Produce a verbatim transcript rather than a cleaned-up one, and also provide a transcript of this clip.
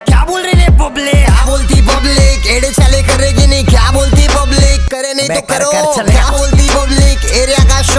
क्या बोल रही है पब्लिक, क्या बोलती पब्लिक, एड़े चले करेगी नहीं, क्या बोलती पब्लिक, करे नहीं तो करो, क्या बोलती पब्लिक, एरिया का